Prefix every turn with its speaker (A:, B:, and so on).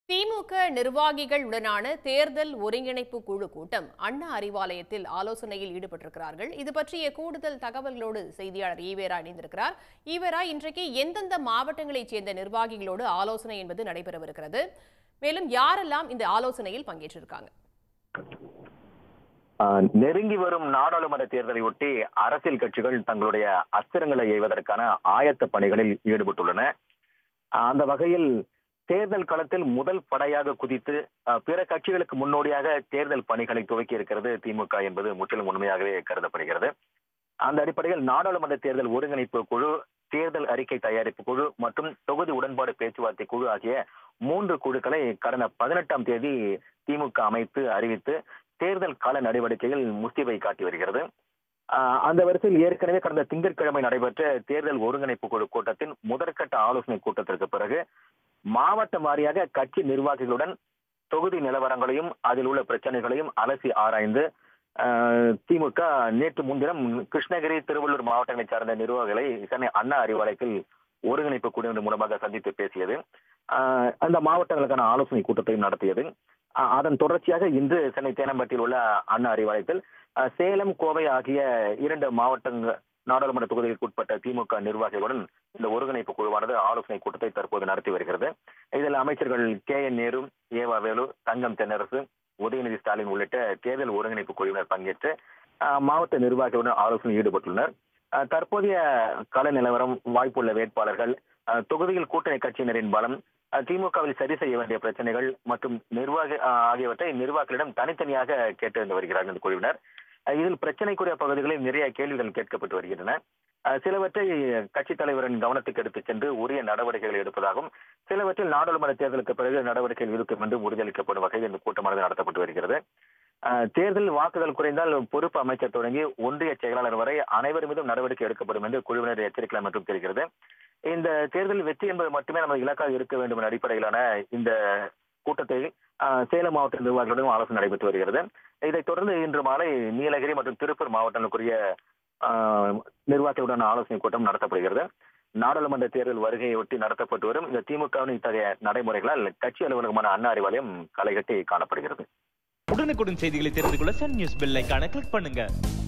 A: திமுக நிர்வாகிகளுடனான தேர்தல் ஒருங்கிணைப்பு குழு கூட்டம் அண்ணா அறிவாலயத்தில் ஆலோசனையில் ஈடுபட்டிருக்கிறார்கள். இது பற்றிய கூடுதல் தகவல்களோடு செய்தியாளர் ஈவேரா இணைந்திருக்கிறார். ஈவேரா, இன்றைக்கு எந்தெந்த மாவட்டங்களைச் சேர்ந்த நிர்வாகிகளோடு ஆலோசனை என்பது நடைபெறவிருக்கிறது? மேலும் யாரெல்லாம் இந்த ஆலோசனையில் பங்கேற்றிருக்காங்க?
B: நெருங்கி வரும் நாடாளுமன்ற தேர்தலை ஒட்டி அரசியல் கட்சிகள் தங்களுடைய அஸ்திரங்களை எய்வதற்கான ஆயத்த பணிகளில் ஈடுபட்டுள்ளன. அந்த வகையில் தேர்தல் களத்தில் முதல் படையாக குதித்து பிற கட்சிகளுக்கு முன்னோடியாக தேர்தல் பணிகளை துவக்கி இருக்கிறது திமுக என்பது முற்றிலும் உண்மையாகவே கருதப்படுகிறது. அந்த அடிப்படையில் நாடாளுமன்ற தேர்தல் ஒருங்கிணைப்பு குழு, தேர்தல் அறிக்கை தயாரிப்பு குழு மற்றும் தொகுதி உடன்பாடு பேச்சுவார்த்தை குழு ஆகிய 3 குழுக்களை கடந்த 18ஆம் தேதி திமுக அமைத்து அறிவித்து தேர்தல் கள நடவடிக்கையில் முஸ்தீபை காட்டி வருகிறது. அந்த வரிசையில் ஏற்கனவே கடந்த திங்கட்கிழமை நடைபெற்ற தேர்தல் ஒருங்கிணைப்பு குழு கூட்டத்தின் முதற்கட்ட ஆலோசனை கூட்டத்திற்கு பிறகு மாவட்ட வாரியாக கட்சி நிர்வாகிகளுடன் தொகுதி நிலவரங்களையும் அதில் உள்ள பிரச்சனைகளையும் அலசி ஆராய்ந்து திமுக நேற்று முன்தினம் கிருஷ்ணகிரி, திருவள்ளூர் மாவட்டங்களைச் சார்ந்த நிர்வாகிகளை சென்னை அண்ணா அறிவாலயத்தில் ஒருங்கிணைப்பு குழுவின் மூலமாக சந்தித்து பேசியது. அந்த மாவட்டங்களுக்கான ஆலோசனை கூட்டத்தையும் நடத்தியது. அதன் தொடர்ச்சியாக இன்று சென்னை தேனம்பட்டியில் உள்ள அண்ணா அறிவாலயத்தில் சேலம், கோவை ஆகிய 2 மாவட்டங்கள் நாடாளுமன்ற தொகுதிகளுக்கு உட்பட்ட திமுக நிர்வாகிகளுடன் இந்த ஒருங்கிணைப்பு குழுவானது ஆலோசனை கூட்டத்தை தற்போது நடத்தி வருகிறது. இதில் அமைச்சர்கள் KN நேரு, ஏவா வேலு, தங்கம் தென்னரசு, உதயநிதி ஸ்டாலின் உள்ளிட்ட தேர்தல் ஒருங்கிணைப்பு குழுவினர் பங்கேற்று மாவட்ட நிர்வாகிகளுடன் ஆலோசனையில் ஈடுபட்டுள்ளனர். தற்போதைய கள நிலவரம், வாய்ப்புள்ள வேட்பாளர்கள், தொகுதியில் கூட்டணி கட்சியினரின் பலம், திமுகவில் சரி செய்ய வேண்டிய பிரச்சனைகள் மற்றும் நிர்வாக ஆகியவற்றை நிர்வாகிகளிடம் தனித்தனியாக கேட்டறிந்து வருகிறார்கள் இந்த குழுவினர். இதில் பிரச்சனைக்குரிய பகுதிகளில் நிறைய கேள்விகள் கேட்கப்பட்டு வருகின்றன. சிலவற்றை கட்சித் தலைவரின் கவனத்துக்கு எடுத்துச் சென்று உரிய நடவடிக்கைகள் எடுப்பதாகவும், சிலவற்றில் நாடாளுமன்ற தேர்தலுக்கு பிறகு நடவடிக்கைகள் இருக்கும் என்றும் உறுதியளிக்கப்படும் வகையில் இந்த கூட்டமானது நடத்தப்பட்டு வருகிறது. தேர்தலில் வாக்குகள் குறைந்தால் பொறுப்பு அமைச்சர் தொடங்கி ஒன்றிய செயலாளர் வரை அனைவர் மீதும் நடவடிக்கை எடுக்கப்படும் என்று குழுவினர் எச்சரிக்கலாம் என்றும் தெரிகிறது. இந்த தேர்தலில் வெற்றி என்பது மட்டுமே நமது இலக்காக இருக்க வேண்டும் என்ற அடிப்படையிலான இந்த கூட்டத்தை சேலம் மாவட்ட நிர்வாகிகளுடன் ஆலோசனை நடைபெற்று வருகிறது. இதைத் தொடர்ந்து இன்று மாலை நீலகிரி மற்றும் திருப்பூர் மாவட்டங்களுக்குரிய நிர்வாகிகளுடன் ஆலோசனை கூட்டம் நடத்தப்படுகிறது. நாடாளுமன்ற தேர்தல் வருகையொட்டி நடத்தப்பட்டு வரும் இந்த திமுகவின் இத்தகைய நடைமுறைகளால் கட்சி அலுவலகமான அண்ணா அறிவாலயம் களைகட்டி காணப்படுகிறது.
C: உடனுக்குடன் செய்திகளை தெரிந்து கொள்ள சன் நியூஸ் பெல் ஐகானை கிளிக் பண்ணுங்க.